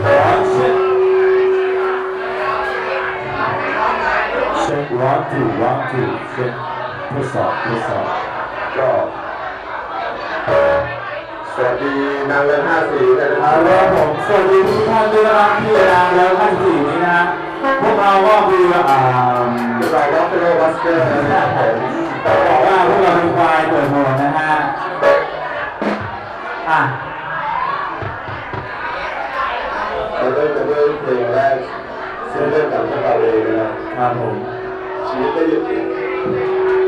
เช็ควันถูกเช็คทดสอบก็สวัสดีนางเล54นะครับแล้วผมสวัสดีทุกท่านด้วยนะครับที่นางเล54นี้นะพวกเราก็คือเราก็เป็นบัสเกอร์นะครับผมต้องบอกว่าพวกเราเป็นควายเปิดหมวกนะฮะเราเริ่มกันด้วยเพลงแรกซึ่งเริ่มจากพวกเราเองนะครับผมชีวิตไม่หยุด